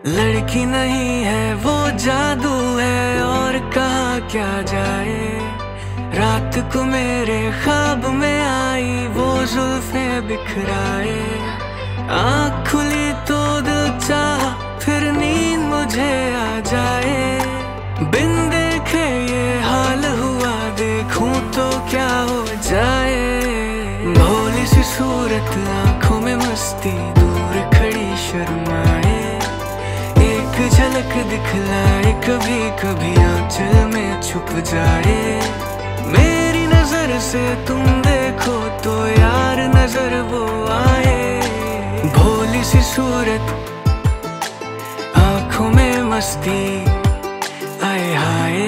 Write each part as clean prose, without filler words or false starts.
लड़की नहीं है वो जादू है और कहा क्या जाए। रात को मेरे ख्वाब में आई वो जुल्फें बिखराए। आँख खुली तो दिल चाहा फिर नींद मुझे आ जाए। बिन देखे ये हाल हुआ देखूं तो क्या हो जाए। भोली सी सूरत आंखों में मस्ती दूर खड़ी शर्माए। एक झलक दिखलाए कभी कभी आंचल में छुप जाए। मेरी नजर से तुम देखो तो यार नजर वो आए। भोली सी सूरत आंखों में मस्ती आए हाय।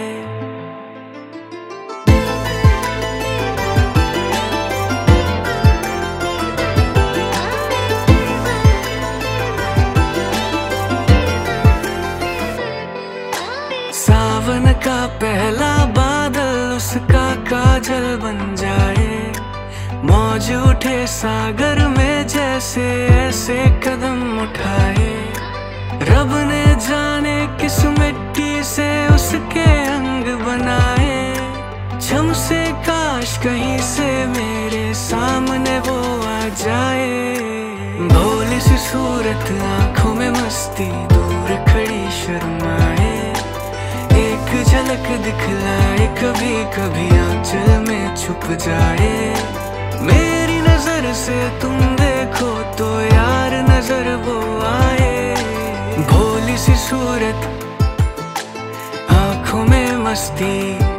सावन का पहला बादल उसका काजल बन जाए। मौज उठे सागर में जैसे ऐसे कदम उठाए। रब ने जाने किस मिट्टी से उसके अंग बनाए। छम से काश कहीं से मेरे सामने वो आ जाए। भोली सी सूरत आंखों में मस्ती दूर खड़ी शर्माए। एक झलक दिखलाए कभी कभी आंचल में छुप जाए। मेरी नजर से तुम देखो तो यार नजर वो आए। भोली सी सूरत आंखों में मस्ती